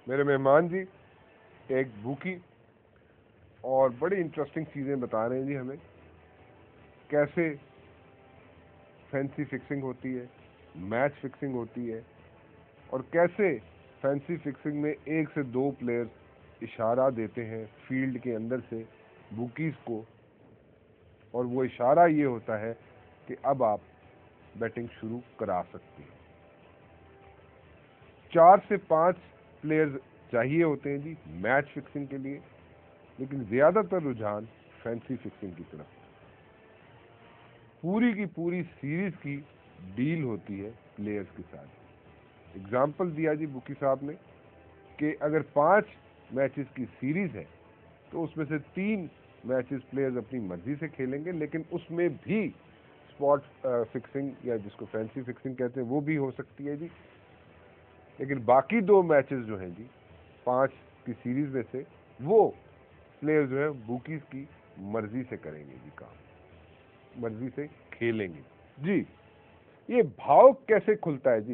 मेरे मेहमान जी एक बुकी और बड़ी इंटरेस्टिंग चीज़ें बता रहे हैं जी हमें, कैसे फैंसी फिक्सिंग होती है, मैच फिक्सिंग होती है, और कैसे फैंसी फिक्सिंग में 1 से 2 प्लेयर्स इशारा देते हैं फील्ड के अंदर से बुकीज को, और वो इशारा ये होता है कि अब आप बैटिंग शुरू करा सकते हैं। 4 से 5 प्लेयर्स चाहिए होते हैं जी मैच फिक्सिंग के लिए, लेकिन ज्यादातर रुझान फैंसी फिक्सिंग की तरफ। पूरी की पूरी सीरीज की डील होती है प्लेयर्स के साथ। एग्जाम्पल दिया जी बुकी साहब ने कि अगर 5 मैचेस की सीरीज है तो उसमें से 3 मैचेस प्लेयर्स अपनी मर्जी से खेलेंगे, लेकिन उसमें भी स्पॉट फिक्सिंग या जिसको फैंसी फिक्सिंग कहते हैं वो भी हो सकती है जी। लेकिन बाकी 2 मैचेस जो हैं जी 5 की सीरीज में से, वो प्लेयर जो है बुकीज की मर्जी से करेंगे जी काम, मर्जी से खेलेंगे जी। ये भाव कैसे खुलता है जी?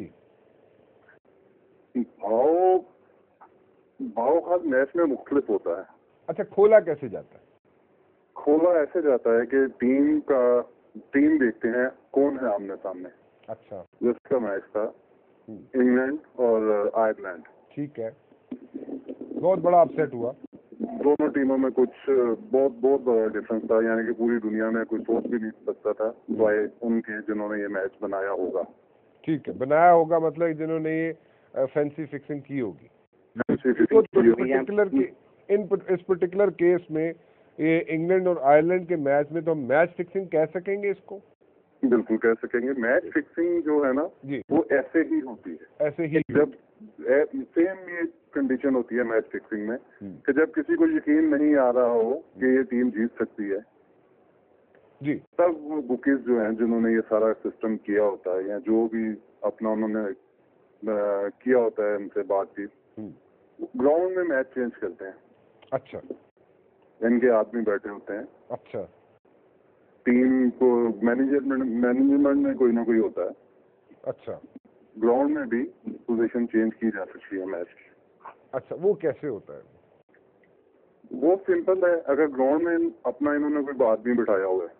भाव भाव हर मैच में मुख्तलिफ होता है। अच्छा, खोला कैसे जाता है? खोला ऐसे जाता है कि टीम देखते हैं कौन है आमने सामने। अच्छा, जिसका मैच था इंग्लैंड और आयरलैंड, ठीक है, बहुत बड़ा अपसेट हुआ। दोनों टीमों में कुछ बहुत बड़ा डिफरेंस था, यानी कि पूरी दुनिया में कोई सोच भी नहीं सकता था वाई उनके जिन्होंने ये मैच बनाया होगा। ठीक है, बनाया होगा मतलब जिन्होंने ये फैंसी फिक्सिंग की होगी। इस पर्टिकुलर केस में ये इंग्लैंड और आयरलैंड के मैच में तो हम मैच फिक्सिंग कह सकेंगे इसको? बिल्कुल कह सकेंगे। मैच फिक्सिंग जो है ना वो ऐसे ही होती है, ऐसे ही जब सेम ये कंडीशन होती है मैच फिक्सिंग में कि जब किसी को यकीन नहीं आ रहा हो कि ये टीम जीत सकती है जी, तब वो बुकीज जो हैं जिन्होंने ये सारा सिस्टम किया होता है या जो भी अपना उन्होंने किया होता है उनसे बातचीत, ग्राउंड में मैच चेंज करते हैं। अच्छा, इनके आदमी बैठे होते हैं। अच्छा, टीम को मैनेजमेंट में कोई ना कोई होता है। अच्छा, ग्राउंड में भी पोजीशन चेंज की जा सकती है मैच की। अच्छा, वो कैसे होता है? वो सिंपल है। अगर ग्राउंड में अपना इन्होंने कोई आदमी बिठाया हुआ है,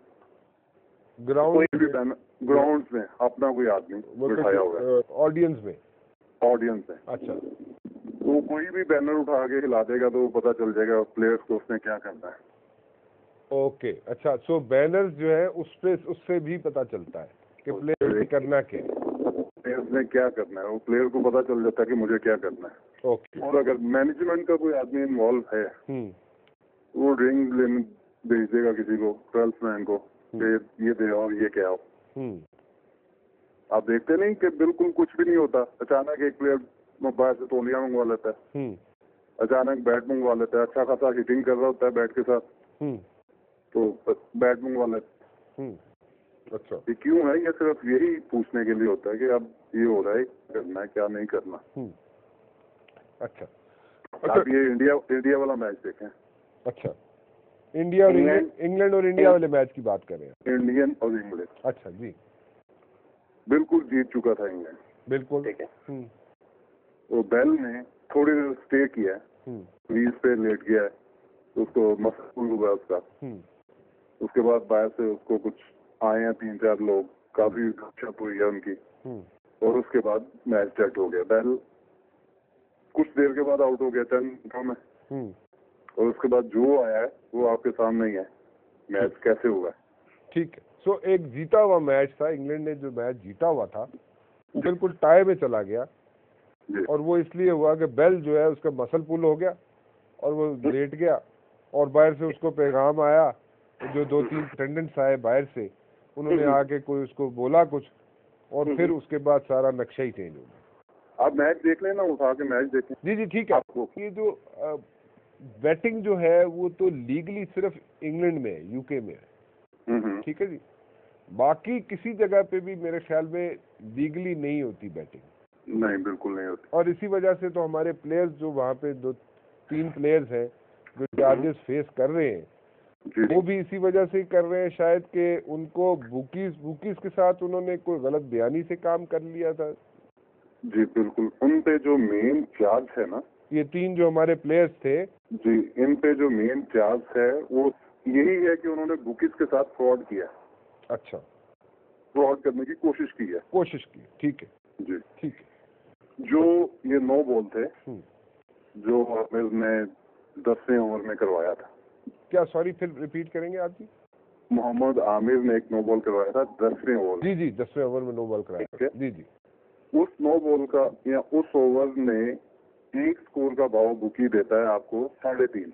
ग्राउंड में अपना कोई आदमी बिठाया हुआ है, ऑडियंस में है, अच्छा, तो कोई भी बैनर उठा के हिला देगा तो पता चल जाएगा प्लेयर्स को उसने क्या करना है। ओके, अच्छा, सो बैनर्स जो है उससे भी पता चलता है कि प्लेयर ने करना क्या है, प्लेयर्स ने क्या करना है, वो प्लेयर को पता चल जाता है कि मुझे क्या करना है। ओके। और अगर मैनेजमेंट का कोई आदमी इन्वॉल्व है वो रिंग लेने भेज देगा किसी को, 12th मैन को, ये दे और ये क्या हो। आप देखते नहीं कि बिल्कुल कुछ भी नहीं होता, अचानक एक प्लेयर बाहर से तौलिया मंगवा लेता है, अचानक बैट मंगवा लेता है, अच्छा खासा हिटिंग कर रहा होता है बैट के साथ, तो बैट मंगवा लेता है। अच्छा, ये क्यों है? ये सिर्फ यही पूछने के लिए होता है कि अब ये हो रहा है, करना है क्या नहीं करना। अच्छा, आप ये इंडिया वाला मैच देखें। अच्छा, इंग्लैंड और इंडिया वाले मैच की बात कर रहे हैं? इंडियन और इंग्लैंड। अच्छा जी, बिल्कुल जीत चुका था इंग्लैंड, बिल्कुल, ठीक है। तो बेल ने थोड़ी देर स्टे किया है, क्रीज पे लेट गया है, तो उसको मसल हुआ उसका। उसके बाद बाहर से उसको कुछ आए हैं 3-4 लोग, काफी गपशप हुई है उनकी, और उसके बाद मैच सेट हो गया। बेल कुछ देर के बाद आउट हो गया 10 मिनटों में, और उसके बाद जो आया है वो आपके सामने ही है मैच कैसे हुआ है। ठीक है, सो एक जीता हुआ मैच था, इंग्लैंड ने जो मैच जीता हुआ था वो बिल्कुल टाई में चला गया, और वो इसलिए हुआ कि बेल जो है उसका मसल पुल हो गया और वो लेट गया, और बाहर से उसको पैगाम आया, जो 2-3 अटेंडेंट्स आए बाहर से, उन्होंने आके कोई उसको बोला कुछ, और फिर उसके बाद सारा नक्शा ही चेंज हो गया। आप मैच देख लेना, उठा के मैच देखें। जी जी, ठीक है। आपको ये जो बैटिंग जो है वो तो लीगली सिर्फ इंग्लैंड में है, यूके में है, ठीक है जी, बाकी किसी जगह पे भी मेरे ख्याल में लीगली नहीं होती बैटिंग। नहीं, बिल्कुल नहीं होती। और इसी वजह से तो हमारे प्लेयर्स जो वहाँ पे 2-3 प्लेयर्स हैं जो चार्जेस फेस कर रहे हैं, वो भी इसी वजह से कर रहे हैं शायद कि उनको बुकीज के साथ उन्होंने कोई गलत बयानी से काम कर लिया था। जी बिल्कुल, उन पे जो मेन चार्ज है ना ये 3 जो हमारे प्लेयर्स थे जी, इन पे जो मेन चार्ज है वो यही है कि उन्होंने बुकीज के साथ फ्रॉड किया। अच्छा, फ्रॉड करने की कोशिश की है। कोशिश की, ठीक है जी, ठीक है। जो ये 9 बॉल थे जो आमिर ने 10वें ओवर में करवाया था। क्या, सॉरी फिर रिपीट करेंगे आप जी? मोहम्मद आमिर ने एक 9 बॉल करवाया था 10वें ओवर। जी जी, 10वें ओवर में 9 बॉल कराया था। जी जी। उस 9 बॉल का या उस ओवर में एक स्कोर का भाव बुकी देता है आपको 3.5।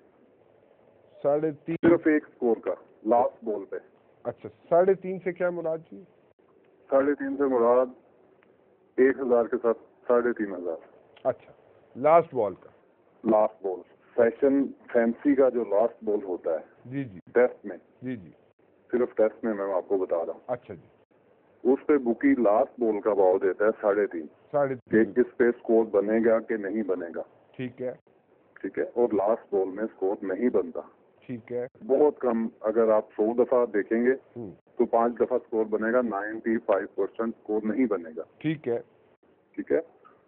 3.5 सिर्फ एक स्कोर का लास्ट बॉल पे। अच्छा, 3.5 से क्या मुराद जी? 3.5 से मुराद 1000 के साथ 3,500। अच्छा, लास्ट बॉल का। लास्ट बॉल सेशन फैंसी का जो लास्ट बॉल होता है जी जी टेस्ट में। जी जी। सिर्फ टेस्ट में मैं आपको बता रहा हूँ। अच्छा जी। उस पे बुकी लास्ट बॉल का भाव देता है 3.5। 3.5 इस पे स्कोर बनेगा कि नहीं बनेगा। ठीक है ठीक है। और लास्ट बॉल में स्कोर नहीं बनता। ठीक है। बहुत कम, अगर आप 100 दफा देखेंगे तो 5 दफा स्कोर बनेगा, 95% स्कोर नहीं बनेगा। ठीक है ठीक है।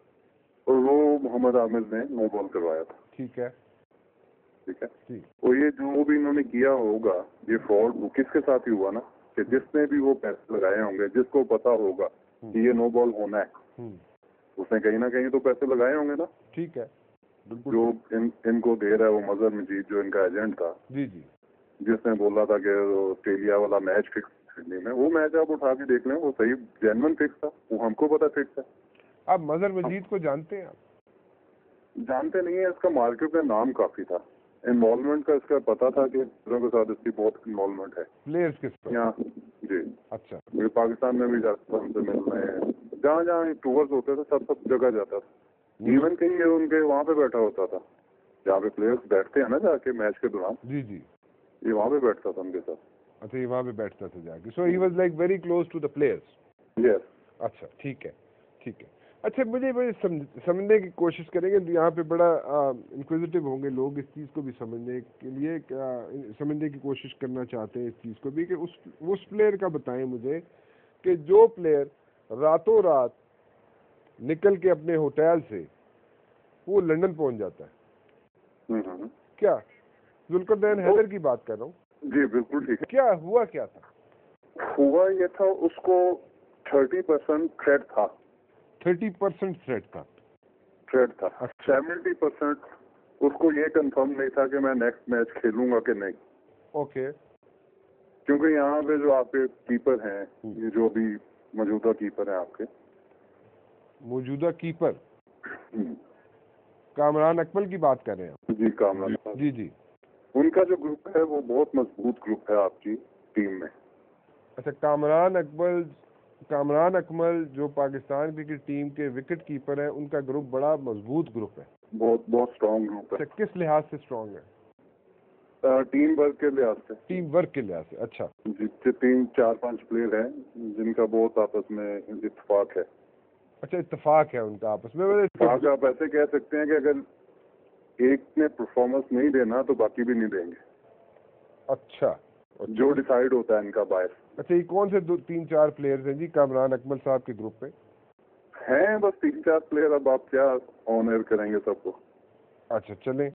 और वो मोहम्मद आमिर ने 9 बॉल करवाया था। ठीक है ठीक है। ठीक। और ये जो भी इन्होंने किया होगा, ये फ्रॉड बुकीज के साथ ही हुआ ना, कि जिसने भी वो पैसे लगाए होंगे, जिसको पता होगा कि ये 9 बॉल होना है, उसने कहीं ना कहीं तो पैसे लगाए होंगे ना। ठीक है, बिल्कुल। जो इनको दे रहा है वो मजहर मजीद जो इनका एजेंट था, जी जी, जिसने बोला था कि ऑस्ट्रेलिया वाला मैच फिक्स सिडनी में, वो मैच आप उठा के देख लें, वो सही जेन्युइन फिक्स था, वो हमको पता फिक्स है। आप मजहर मजीद को जानते हैं? आप जानते नहीं है, इसका मार्केट में नाम काफी था, इन्वॉल्वमेंट का इसका पता था कि प्लेयरों के साथ इसकी बहुत इन्वॉल्वमेंट है। प्लेयर्स के साथ? यहाँ जी। अच्छा। मैं पाकिस्तान में भी जाता था, उनसे मिलने, जहाँ जहाँ टूर्स होते थे सब जगह जाता था। इवन कहीं उनके वहाँ पे बैठा होता था जहाँ पे प्लेयर्स बैठते हैं ना जाके मैच के दौरान। जी जी। ये वहाँ पे बैठता था उनके साथ। अच्छा, ये वहाँ पे बैठता था जाके। So he was like very close to the players. Yes. अच्छा, ठीक है ठीक है। अच्छा, मुझे समझने की कोशिश करेंगे, यहाँ पे बड़ा इंक्विजिटिव होंगे लोग इस चीज़ को भी समझने के लिए, समझने की कोशिश करना चाहते हैं इस चीज़ को भी, कि उस प्लेयर का बताएं मुझे कि जो प्लेयर रातों रात निकल के अपने होटल से वो लंदन पहुंच जाता है। क्या जुल्करनैन हैदर की बात कर रहा हूँ? जी बिल्कुल ठीक है। क्या हुआ, क्या था? हुआ ये था, उसको 30% थ्रेट था। 30% थ्रेट था? थ्रेट था। 70% उसको ये कंफर्म नहीं था कि मैं नेक्स्ट मैच खेलूंगा कि नहीं। ओके। क्योंकि यहाँ पे जो आपके कीपर हैं, ये जो भी मौजूदा कीपर हैं आपके, मौजूदा कीपर कामरान अकमल की बात कर रहे हैं? जी कामरान। जी जी। उनका जो ग्रुप है वो बहुत मजबूत ग्रुप है आपकी टीम में। अच्छा, कामरान अकमल जो पाकिस्तान क्रिकेट टीम के विकेट कीपर हैं, उनका ग्रुप बड़ा मजबूत ग्रुप है? बहुत स्ट्रॉन्ग ग्रुप है। अच्छा, किस लिहाज से स्ट्रॉन्ग है? टीम वर्क के लिहाज से। टीम वर्क के लिहाज से? अच्छा जी, 3-4-5 प्लेयर हैं जिनका बहुत आपस में इत्तेफाक है। अच्छा, इत्तेफाक है उनका आपस में? इत्तेफाक आप ऐसे कह सकते हैं कि अगर एक ने परफॉर्मेंस नहीं देना तो बाकी भी नहीं देंगे। अच्छा, जो डिसाइड होता है इनका बायस। अच्छा, ये कौन से 3-4 प्लेयर्स हैं जी कामरान अकमल साहब के ग्रुप में? हैं बस 3-4 प्लेयर, अब आप क्या ऑन एयर करेंगे सबको। अच्छा, चलें